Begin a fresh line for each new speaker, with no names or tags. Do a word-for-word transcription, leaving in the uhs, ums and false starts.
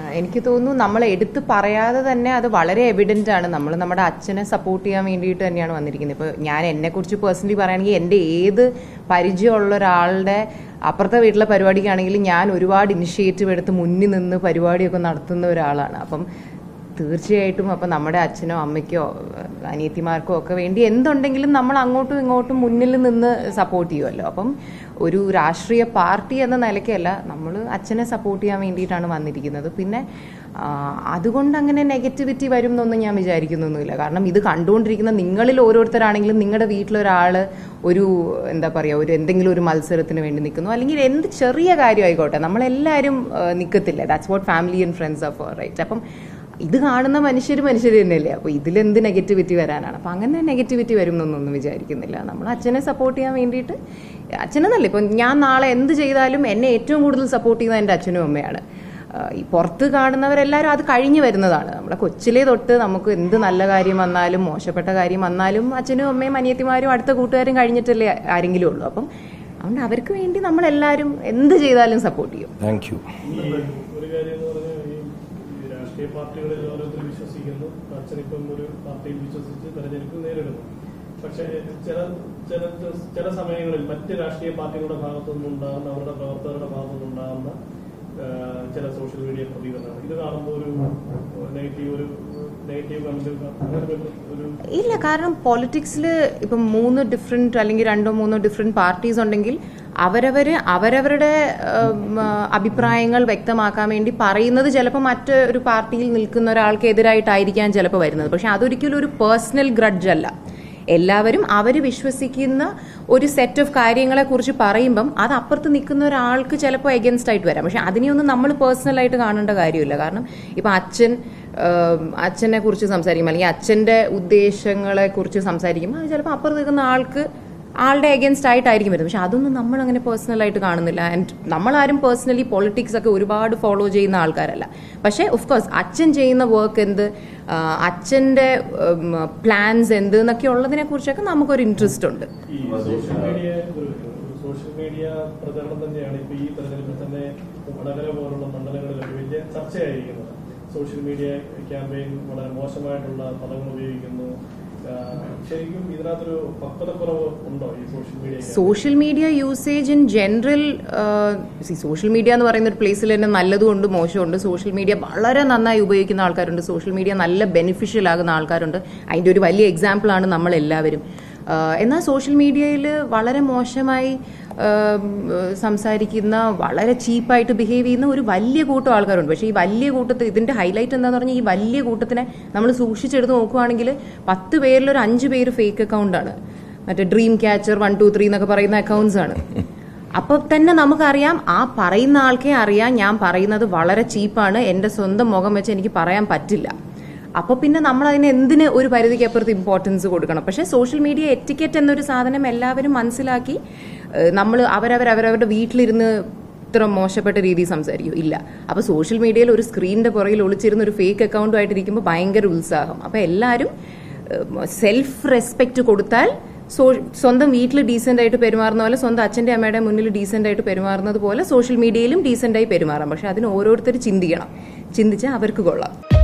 എനിക്ക് തോന്നുന്നു നമ്മൾ എടുത്ത് പറയാതെ തന്നെ അത് വളരെ എവിഡന്റ് ആണ്. നമ്മൾ നമ്മുടെ അച്ഛനെ സപ്പോർട്ട് ചെയ്യാൻ വേണ്ടിയിട്ട് തന്നെയാണ് വന്നിരിക്കുന്നത്. ഇപ്പോൾ ഞാൻ എന്നെക്കുറിച്ച് പേഴ്സണലി പറയുകയാണെങ്കിൽ എൻ്റെ ഏത് പരിചയമുള്ള ഒരാളുടെ അപ്പുറത്തെ വീട്ടിലെ പരിപാടിക്കാണെങ്കിൽ ഞാൻ ഒരുപാട് ഇനിഷ്യേറ്റീവ് എടുത്ത് മുന്നിൽ നിന്ന് പരിപാടിയൊക്കെ നടത്തുന്ന ഒരാളാണ്. അപ്പം തീർച്ചയായിട്ടും അപ്പം നമ്മുടെ അച്ഛനോ അമ്മയ്ക്കോ അനിയത്തിമാർക്കോ ഒക്കെ വേണ്ടി എന്തുണ്ടെങ്കിലും നമ്മൾ അങ്ങോട്ടും ഇങ്ങോട്ടും മുന്നിൽ നിന്ന് സപ്പോർട്ട് ചെയ്യുമല്ലോ. അപ്പം ഒരു രാഷ്ട്രീയ പാർട്ടി എന്ന നിലയ്ക്കല്ല, നമ്മൾ അച്ഛനെ സപ്പോർട്ട് ചെയ്യാൻ വേണ്ടിയിട്ടാണ് വന്നിരിക്കുന്നത്. പിന്നെ അതുകൊണ്ട് അങ്ങനെ നെഗറ്റിവിറ്റി വരും എന്നൊന്നും ഞാൻ വിചാരിക്കുന്നൊന്നുമില്ല. കാരണം ഇത് കണ്ടുകൊണ്ടിരിക്കുന്ന നിങ്ങളിൽ ഓരോരുത്തരാണെങ്കിലും നിങ്ങളുടെ വീട്ടിലൊരാൾ ഒരു എന്താ പറയുക ഒരു എന്തെങ്കിലും ഒരു മത്സരത്തിന് വേണ്ടി നിൽക്കുന്നു, അല്ലെങ്കിൽ എന്ത് ചെറിയ കാര്യമായിക്കോട്ടെ, നമ്മളെല്ലാവരും നിൽക്കത്തില്ല. That's what family and friends are for, right? അപ്പം ഇത് കാണുന്ന മനുഷ്യർ മനുഷ്യർ തന്നെയല്ലേ. അപ്പോൾ ഇതിലെന്ത് നെഗറ്റിവിറ്റി വരാനാണ്? അപ്പം അങ്ങനെ നെഗറ്റിവിറ്റി വരും എന്നൊന്നും വിചാരിക്കുന്നില്ല. നമ്മൾ അച്ഛനെ സപ്പോർട്ട് ചെയ്യാൻ വേണ്ടിയിട്ട്, അച്ഛനെന്നല്ല, ഇപ്പം ഞാൻ നാളെ എന്ത് ചെയ്താലും എന്നെ ഏറ്റവും കൂടുതൽ സപ്പോർട്ട് ചെയ്യുന്നത് എൻ്റെ അച്ഛനും അമ്മയാണ്. ഈ പുറത്ത് കാണുന്നവരെല്ലാവരും അത് കഴിഞ്ഞു വരുന്നതാണ്. നമ്മുടെ കൊച്ചിലേ തൊട്ട് നമുക്ക് എന്ത് നല്ല കാര്യം വന്നാലും മോശപ്പെട്ട കാര്യം വന്നാലും അച്ഛനും അമ്മയും അനിയത്തിമാരും അടുത്ത കൂട്ടുകാരും കഴിഞ്ഞിട്ടല്ലേ ആരെങ്കിലും ഉള്ളൂ. അപ്പം അതുകൊണ്ട് അവർക്ക് വേണ്ടി നമ്മളെല്ലാവരും എന്ത് ചെയ്താലും സപ്പോർട്ട് ചെയ്യും.
Thank you.
രാഷ്ട്രീയ പാർട്ടികളിൽ ഓരോരുത്തർ വിശ്വസിക്കുന്നു. അച്ഛനിപ്പം ഒരു പാർട്ടിയിൽ വിശ്വസിച്ച് തെരഞ്ഞെടുപ്പ് നേരിടുന്നു. പക്ഷേ ചില ചില ചില സമയങ്ങളിൽ മറ്റ് രാഷ്ട്രീയ പാർട്ടികളുടെ ഭാഗത്തു നിന്നുണ്ടാകുന്ന അവരുടെ പ്രവർത്തകരുടെ ഭാഗത്തു നിന്നുണ്ടാകുന്ന ചില സോഷ്യൽ മീഡിയ പ്രതികരണങ്ങൾ ഇത് കാണുമ്പോൾ ഒരു നെഗറ്റീവ് ഒരു നെഗറ്റീവ് കമന്റ് ഒരു
ഇല്ല. കാരണം പൊളിറ്റിക്സിൽ ഇപ്പം മൂന്ന് ഡിഫറെന്റ് അല്ലെങ്കിൽ രണ്ടോ മൂന്നോ ഡിഫറെന്റ് പാർട്ടീസ് ഉണ്ടെങ്കിൽ അവരവര് അവരവരുടെ അഭിപ്രായങ്ങൾ വ്യക്തമാക്കാൻ വേണ്ടി പറയുന്നത് ചിലപ്പോൾ മറ്റൊരു പാർട്ടിയിൽ നിൽക്കുന്ന ഒരാൾക്ക് എതിരായിട്ടായിരിക്കാം ചിലപ്പോൾ വരുന്നത്. പക്ഷെ അതൊരിക്കലും ഒരു പേഴ്സണൽ ഗ്രഡ്ജ് അല്ല. എല്ലാവരും അവർ വിശ്വസിക്കുന്ന ഒരു സെറ്റ് ഓഫ് കാര്യങ്ങളെ കുറിച്ച് പറയുമ്പം അത് അപ്പുറത്ത് നിൽക്കുന്ന ഒരാൾക്ക് ചിലപ്പോൾ എഗൻസ്റ്റ് ആയിട്ട് വരാം. പക്ഷെ അതിനെയൊന്നും നമ്മൾ പേഴ്സണലായിട്ട് കാണേണ്ട കാര്യമില്ല. കാരണം ഇപ്പം അച്ഛൻ അച്ഛനെ കുറിച്ച് സംസാരിക്കും, അല്ലെങ്കിൽ അച്ഛൻ്റെ ഉദ്ദേശങ്ങളെ കുറിച്ച് സംസാരിക്കുമ്പോൾ അത് ചിലപ്പോൾ അപ്പുറത്ത് നിൽക്കുന്ന ആൾക്ക് ആളുടെ എഗൻസ്റ്റ് ആയിട്ടായിരിക്കും വരുന്നത്. പക്ഷെ അതൊന്നും നമ്മൾ അങ്ങനെ പേഴ്സണലായിട്ട് കാണുന്നില്ല. ആൻഡ് നമ്മളാരും പേഴ്സണലി പൊളിറ്റിക്സ് ഒക്കെ ഒരുപാട് ഫോളോ ചെയ്യുന്ന ആൾക്കാരല്ല. പക്ഷേ ഓഫ് കോഴ്സ് അച്ഛൻ ചെയ്യുന്ന വർക്ക് എന്ത്, അച്ഛൻ്റെ പ്ലാൻസ് എന്ത് എന്നൊക്കെ ഉള്ളതിനെ കുറിച്ചൊക്കെ നമുക്കൊരു ഇൻട്രസ്റ്റ് ഉണ്ട്.
സോഷ്യൽ മീഡിയ സോഷ്യൽ മീഡിയ പ്രചരണം തന്നെയാണ് ഇപ്പൊ ഈ തെരഞ്ഞെടുപ്പിൽ തന്നെ വടകര പോലുള്ള മണ്ഡലങ്ങളിലൊക്കെ വലിയ ചർച്ചയായിരിക്കുന്നത്. സോഷ്യൽ മീഡിയ ക്യാമ്പയിൻ വളരെ മോശമായിട്ടുള്ള പദങ്ങൾ ഉപയോഗിക്കുന്നു. ശരിക്കും ഇതിനകത്തൊരു പക്വതക്കുറവ് ഉണ്ടോ ഈ social media?
Social media usage in general, social media എന്ന് പറയുന്ന ഒരു പ്ലേസിൽ തന്നെ നല്ലതുകൊണ്ട് മോശമുണ്ട്. സോഷ്യൽ മീഡിയ വളരെ നന്നായി ഉപയോഗിക്കുന്ന ആൾക്കാരുണ്ട്, സോഷ്യൽ മീഡിയ നല്ല ബെനിഫിഷ്യൽ ആകുന്ന ആൾക്കാരുണ്ട്. അതിൻ്റെ ഒരു വലിയ എക്സാമ്പിളാണ് നമ്മളെല്ലാവരും. എന്നാൽ സോഷ്യൽ മീഡിയയിൽ വളരെ മോശമായി സംസാരിക്കുന്ന, വളരെ ചീപ്പായിട്ട് ബിഹേവ് ചെയ്യുന്ന ഒരു വലിയ കൂട്ടം ആൾക്കാരുണ്ട്. പക്ഷേ ഈ വലിയ കൂട്ടത്തിൽ ഇതിന്റെ ഹൈലൈറ്റ് എന്താന്ന് പറഞ്ഞാൽ ഈ വലിയ കൂട്ടത്തിനെ നമ്മൾ സൂക്ഷിച്ചെടുത്ത് നോക്കുകയാണെങ്കിൽ പത്ത് പേരിലൊരു അഞ്ച് പേര് ഫേക്ക് അക്കൗണ്ടാണ്. മറ്റേ dream catcher one two three എന്നൊക്കെ പറയുന്ന അക്കൗണ്ട്സ് ആണ്. അപ്പൊ തന്നെ നമുക്കറിയാം, ആ പറയുന്ന ആൾക്കേ അറിയാം ഞാൻ പറയുന്നത് വളരെ ചീപ്പാണ്, എന്റെ സ്വന്തം മുഖം വെച്ച് എനിക്ക് പറയാൻ പറ്റില്ല. അപ്പൊ പിന്നെ നമ്മൾ അതിന് എന്തിന് ഒരു പരിധിക്ക് അപ്പുറത്ത് ഇമ്പോർട്ടൻസ് കൊടുക്കണം? പക്ഷെ സോഷ്യൽ മീഡിയ എറ്റിക്കറ്റ് എന്നൊരു സാധനം എല്ലാവരും മനസ്സിലാക്കി നമ്മൾ അവരവർ അവരവരുടെ വീട്ടിലിരുന്ന് ഇത്ര മോശപ്പെട്ട രീതിയിൽ സംസാരിക്കും ഇല്ല. അപ്പൊ സോഷ്യൽ മീഡിയയിൽ ഒരു സ്ക്രീനിന്റെ പുറകിൽ ഒളിച്ചിരുന്ന ഒരു ഫേക്ക് അക്കൗണ്ടുമായിട്ടിരിക്കുമ്പോൾ ഭയങ്കര ഉത്സാഹം. അപ്പൊ എല്ലാവരും സെൽഫ് റെസ്പെക്ട് കൊടുത്താൽ സ്വന്തം വീട്ടിൽ ഡീസെന്റ് ആയിട്ട് പെരുമാറുന്ന പോലെ സ്വന്തം അച്ഛന്റെ അമ്മയുടെ മുന്നിൽ ഡീസെന്റ് ആയിട്ട് പെരുമാറുന്നത് പോലെ സോഷ്യൽ മീഡിയയിലും ഡീസെന്റ് ആയി പെരുമാറാം. പക്ഷെ അതിന് ഓരോരുത്തർ ചിന്തിക്കണം, ചിന്തിച്ചാൽ അവർക്ക് കൊള്ളാം.